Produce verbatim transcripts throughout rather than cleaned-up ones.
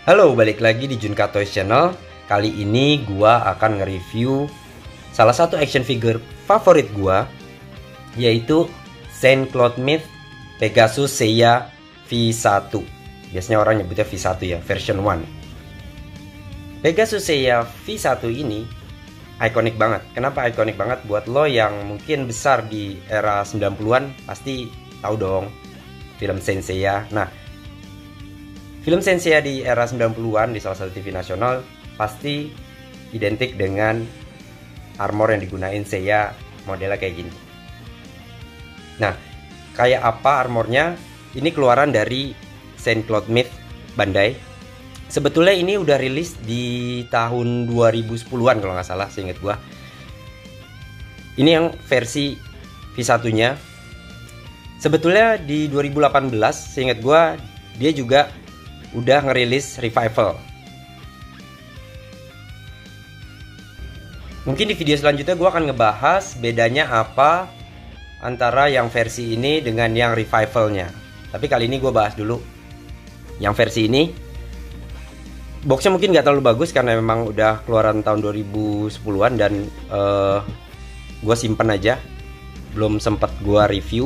Halo, balik lagi di Junka Toys Channel. Kali ini gua akan nge-review salah satu action figure favorit gua, yaitu Saint-Claude Myth Pegasus Seiya V satu. Biasanya orang nyebutnya V satu ya, version one. Pegasus Seiya V satu ini ikonik banget. Kenapa ikonik banget? Buat lo yang mungkin besar di era sembilan puluhan pasti tahu dong film Saint Seiya. Nah, film Saint Seiya di era sembilan puluhan di salah satu T V nasional pasti identik dengan armor yang digunain Seiya, modelnya kayak gini. Nah, kayak apa armornya? Ini keluaran dari Saint-Claude Myth Bandai. Sebetulnya ini udah rilis di tahun dua ribu sepuluhan kalau nggak salah, seingat gua. Ini yang versi V satu-nya. Sebetulnya di dua ribu delapan belas, seingat gua, dia juga udah ngerilis revival. Mungkin di video selanjutnya gue akan ngebahas bedanya apa antara yang versi ini dengan yang revivalnya. Tapi kali ini gue bahas dulu yang versi ini. Boxnya mungkin nggak terlalu bagus karena memang udah keluaran tahun dua ribu sepuluhan dan uh, gue simpen aja, belum sempet gue review.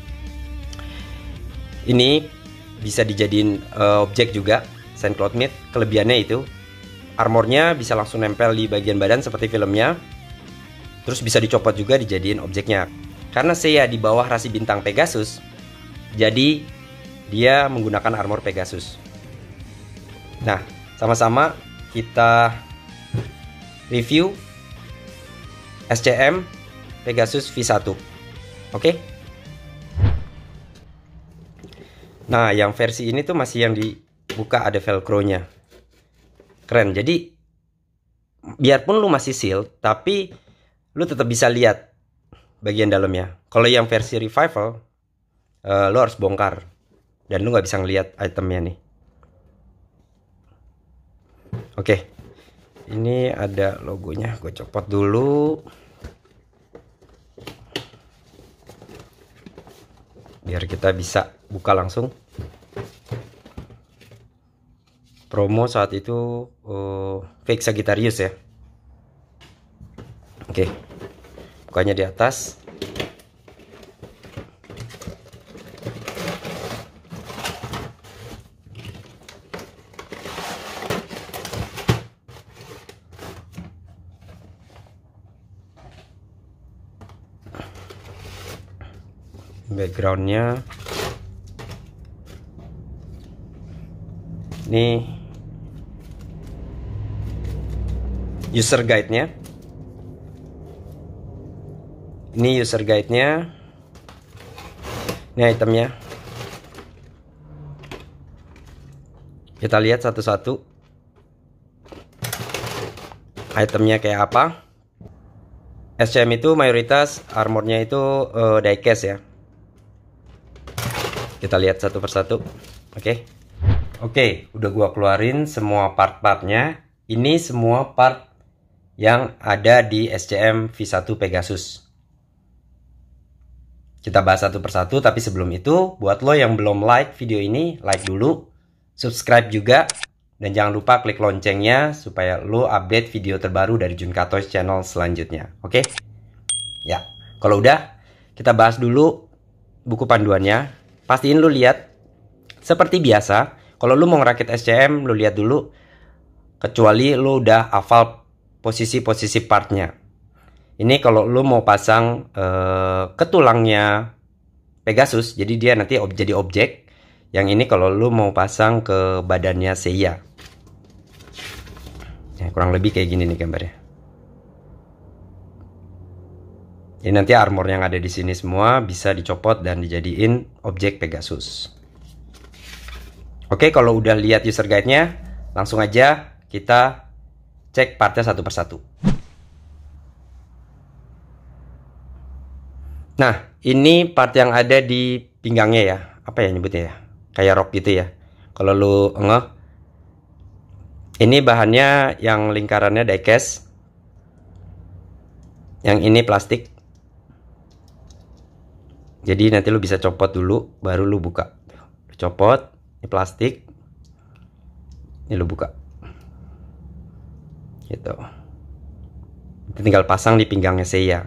Ini bisa dijadiin uh, objek juga, Saint-Claude Myth. Kelebihannya itu armornya bisa langsung nempel di bagian badan seperti filmnya. Terus bisa dicopot juga dijadiin objeknya. Karena Seiya di bawah rasi bintang Pegasus, jadi dia menggunakan armor Pegasus. Nah, sama-sama kita review S C M Pegasus V satu. Oke? Nah, yang versi ini tuh masih yang dibuka ada velcro-nya. Keren. Jadi biarpun lu masih seal, tapi lu tetap bisa lihat bagian dalamnya. Kalau yang versi revival, uh, lu harus bongkar dan lu nggak bisa ngelihat itemnya nih. Oke, ini ada logonya. Gue copot dulu biar kita bisa buka langsung. Promo saat itu uh, fake Sagittarius ya. Oke, bukanya di atas. Backgroundnya ini user guide-nya. Ini user guide-nya. Ini itemnya. Kita lihat satu-satu itemnya kayak apa. S C M itu mayoritas armornya itu uh, diecast ya. Kita lihat satu persatu. Oke. Oke, udah gua keluarin semua part-partnya. Ini semua part yang ada di S C M V satu Pegasus. Kita bahas satu persatu, tapi sebelum itu, buat lo yang belum like video ini, like dulu, subscribe juga, dan jangan lupa klik loncengnya supaya lo update video terbaru dari Junka Toys Channel selanjutnya. Oke? Ya, kalau udah, kita bahas dulu buku panduannya. Pastiin lo lihat, seperti biasa, kalau lo mau ngerakit S C M, lo lihat dulu, kecuali lo udah hafal posisi-posisi partnya. Ini kalau lo mau pasang uh, ke tulangnya Pegasus, jadi dia nanti ob jadi objek. Yang ini kalau lo mau pasang ke badannya Seiya. Ya, kurang lebih kayak gini nih gambarnya. Ini nanti armor yang ada di sini semua bisa dicopot dan dijadiin objek Pegasus. Oke, kalau udah lihat user guide-nya, langsung aja kita cek partnya satu persatu. Nah, ini part yang ada di pinggangnya ya. Apa ya nyebutnya ya? Kayak rok gitu ya. Kalau lu ngeh. Ini bahannya yang lingkarannya diecast. Yang ini plastik. Jadi nanti lu bisa copot dulu, baru lu buka. Copot, ini plastik. Ini lu buka. Gitu. Tinggal pasang di pinggangnya Seiya.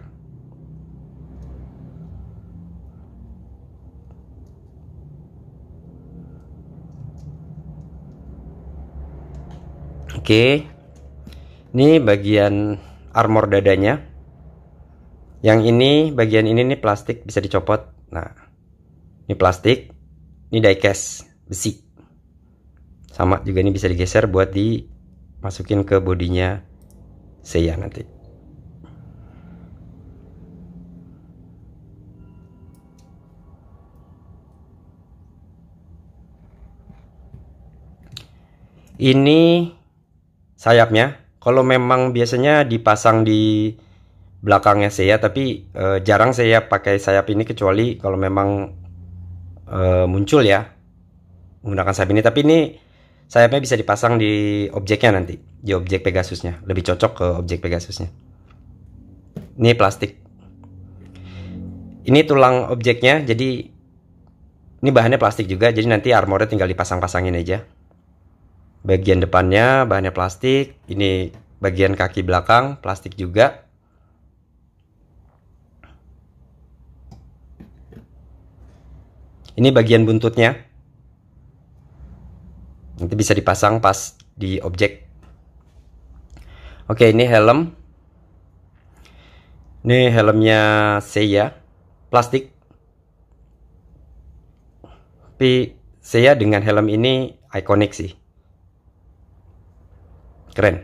Oke. Ini bagian armor dadanya. Yang ini, bagian ini nih plastik, bisa dicopot. Nah, ini plastik. Ini diecast besi. Sama juga ini bisa digeser buat dimasukin ke bodinya Seiya nanti. Ini sayapnya. Kalau memang biasanya dipasang di belakangnya Seiya, tapi e, jarang saya pakai sayap ini kecuali kalau memang e, muncul ya menggunakan sayap ini. Tapi ini sayapnya bisa dipasang di objeknya nanti, di objek Pegasusnya. Lebih cocok ke objek Pegasusnya. Ini plastik. Ini tulang objeknya, jadi ini bahannya plastik juga, jadi nanti armornya tinggal dipasang-pasangin aja. Bagian depannya bahannya plastik, ini bagian kaki belakang plastik juga. Ini bagian buntutnya. Nanti bisa dipasang pas di objek. Oke, ini helm. Ini helmnya Seiya, plastik. Tapi Seiya dengan helm ini ikonik sih. Keren.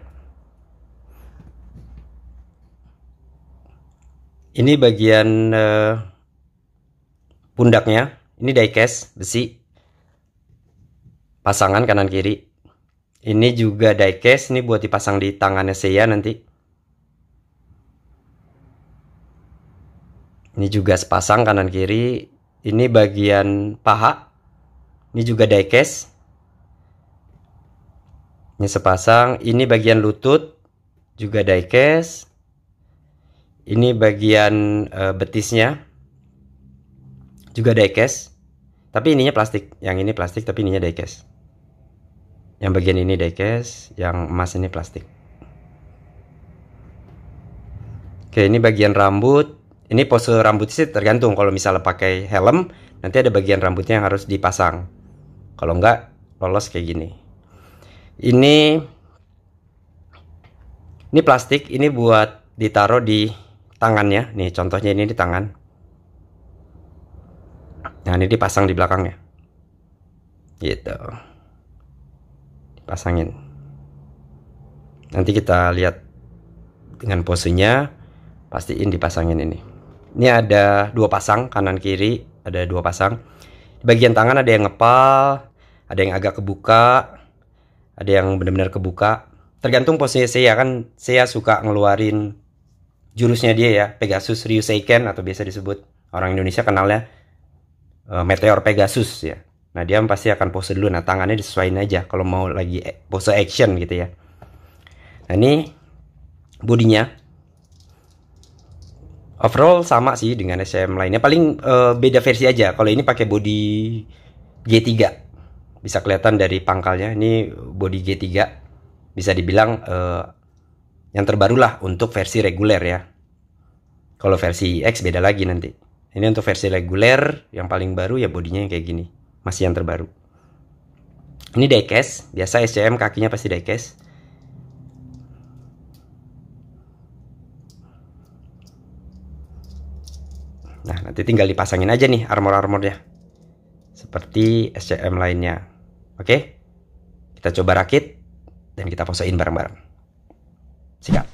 Ini bagian uh, pundaknya. Ini diecast besi. Pasangan kanan kiri. Ini juga diecast. Ini buat dipasang di tangannya Seiya nanti. Ini juga sepasang kanan kiri. Ini bagian paha. Ini juga diecast. Ini sepasang. Ini bagian lutut juga diecast. Ini bagian e, betisnya juga diecast. Tapi ininya plastik. Yang ini plastik tapi ininya diecast. Yang bagian ini diecast, yang emas ini plastik. Oke, ini bagian rambut. Ini pose rambut sih tergantung. Kalau misalnya pakai helm, nanti ada bagian rambutnya yang harus dipasang. Kalau enggak, lolos kayak gini. Ini ini plastik, ini buat ditaruh di tangannya. Nih contohnya ini di tangan. Nah, ini dipasang di belakangnya. Gitu. Dipasangin. Nanti kita lihat dengan posenya, pastiin dipasangin ini. Ini ada dua pasang, kanan kiri ada dua pasang. Di bagian tangan ada yang ngepal, ada yang agak kebuka, ada yang benar-benar kebuka. Tergantung posenya Seiya, kan Seiya suka ngeluarin jurusnya dia ya, Pegasus Ryuseiken atau biasa disebut orang Indonesia kenalnya uh, Meteor Pegasus ya. Nah, dia pasti akan pose dulu. Nah, tangannya disesuaiin aja kalau mau lagi pose action gitu ya. Nah, ini bodinya. Overall sama sih dengan S C M lainnya. Paling uh, beda versi aja. Kalau ini pakai body G tiga. Bisa kelihatan dari pangkalnya. Ini body G tiga. Bisa dibilang uh, yang terbaru lah untuk versi reguler ya. Kalau versi X beda lagi nanti. Ini untuk versi reguler yang paling baru ya, bodinya yang kayak gini. Masih yang terbaru. Ini diecast. Biasa S C M kakinya pasti diecast. Nah, nanti tinggal dipasangin aja nih armor-armornya. Seperti S C M lainnya. Oke? Kita coba rakit dan kita posein bareng-bareng. Siap.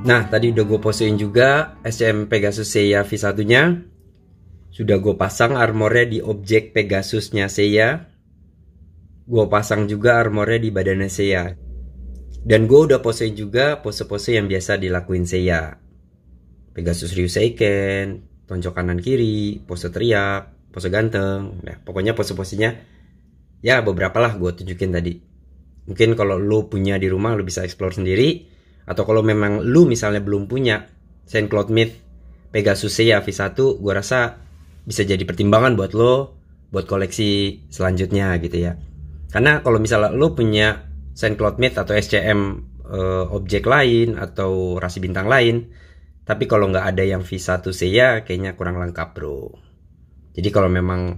Nah, tadi udah gue postein juga S C M Pegasus Seiya V satu nya. Sudah gue pasang armornya di objek Pegasusnya Seiya. Gue pasang juga armornya di badannya Seiya. Dan gue udah postein juga pose-pose yang biasa dilakuin Seiya. Pegasus Ryuseiken, tonjok kanan kiri, pose teriak, pose ganteng. Nah, pokoknya pose-posenya ya beberapa lah gue tunjukin tadi. Mungkin kalau lu punya di rumah lu bisa explore sendiri. Atau kalau memang lu misalnya belum punya Saint Cloud Myth Pegasus Seiya V satu, gue rasa bisa jadi pertimbangan buat lo buat koleksi selanjutnya gitu ya. Karena kalau misalnya lo punya Saint Cloud Myth atau S C M uh, objek lain atau rasi bintang lain, tapi kalau nggak ada yang V satu Seiya kayaknya kurang lengkap bro. Jadi kalau memang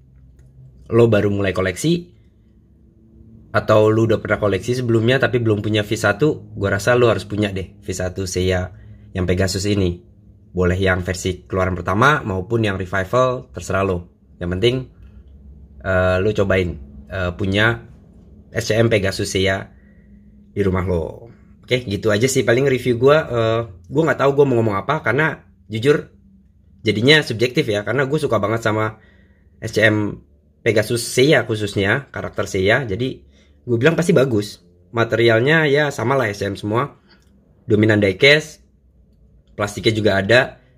lo baru mulai koleksi atau lu udah pernah koleksi sebelumnya tapi belum punya V satu, gue rasa lu harus punya deh V satu Seiya yang Pegasus ini. Boleh yang versi keluaran pertama maupun yang revival, terserah lo. Yang penting uh, lu cobain uh, punya S C M Pegasus Seiya di rumah lo. Oke, gitu aja sih paling review gue. Uh, gue nggak tahu gue mau ngomong apa karena jujur jadinya subjektif ya. Karena gue suka banget sama S C M Pegasus Seiya khususnya karakter Seiya. Jadi gue bilang pasti bagus. Materialnya ya sama lah S C M semua. Dominan diecast, plastiknya juga ada.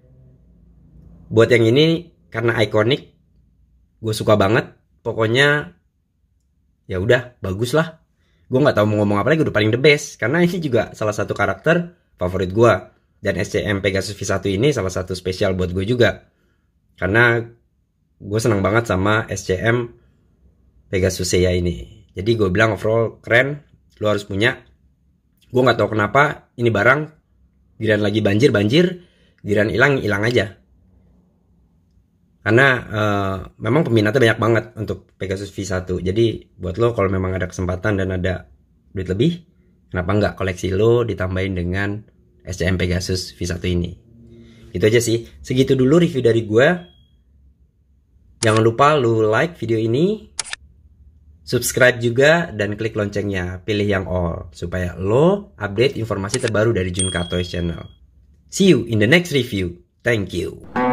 Buat yang ini karena ikonik, gue suka banget. Pokoknya ya udah bagus lah. Gue nggak tahu mau ngomong apa lagi, udah paling the best. Karena ini juga salah satu karakter favorit gue. Dan S C M Pegasus V satu ini salah satu spesial buat gue juga. Karena gue senang banget sama S C M Pegasus Seiya ini. Jadi gue bilang overall keren, lo harus punya. Gue nggak tahu kenapa ini barang giliran lagi banjir banjir, giliran hilang hilang aja. Karena uh, memang peminatnya banyak banget untuk Pegasus V satu. Jadi buat lo kalau memang ada kesempatan dan ada duit lebih, kenapa nggak koleksi lo ditambahin dengan S C M Pegasus V satu ini. Itu aja sih. Segitu dulu review dari gue. Jangan lupa lo like video ini, subscribe juga, dan klik loncengnya, pilih yang all, supaya lo update informasi terbaru dari Junka Toys Channel. See you in the next review. Thank you.